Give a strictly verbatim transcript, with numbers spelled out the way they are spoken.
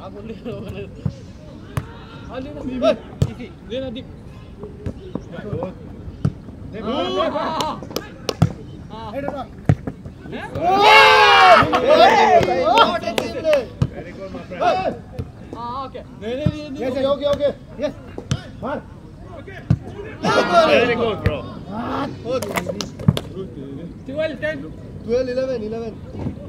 Aku boleh kalau Ali na easy. Dia na deep. Good. Ah. Head on. Very good, my friend. Ah, okay. Yes, yes, okay, okay. Yes. Mark. Very good, bro. twelve, ten. twelve, eleven, eleven.